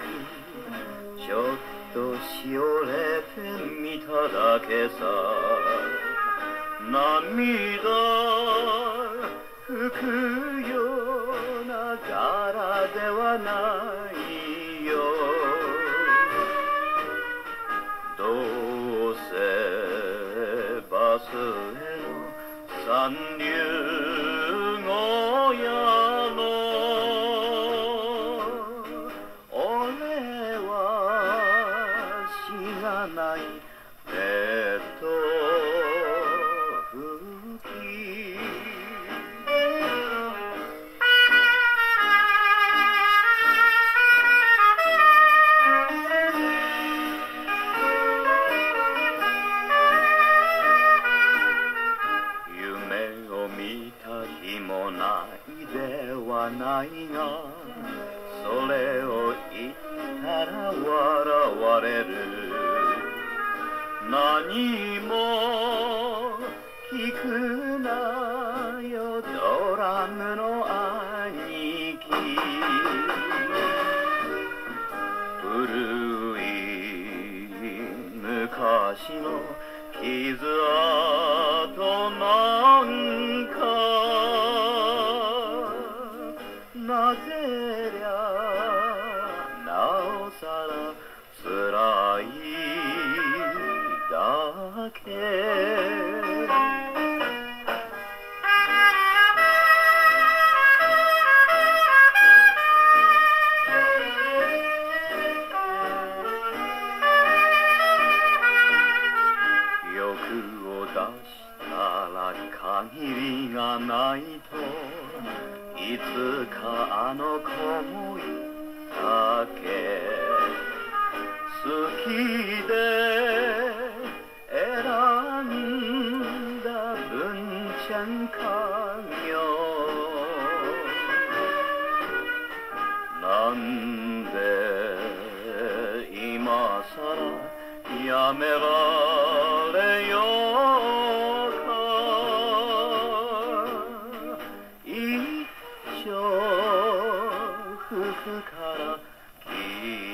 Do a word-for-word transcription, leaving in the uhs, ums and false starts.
ちょっとしおれてみただけさ。涙拭くような柄ではないよ。どうせバスへの三流小屋の俺はしがないペット吹き。夢を見た日もないではないが、それを言ったら笑われる。何も聞くなよドラムの兄貴。古い昔の傷跡なんかなぜりゃなおさら辛いだけ。欲を出したら限りがないといつかあの子も言ったっけ。好きで選んだ文ちゃん家業。なんで今さらやめられようか。一生吹くから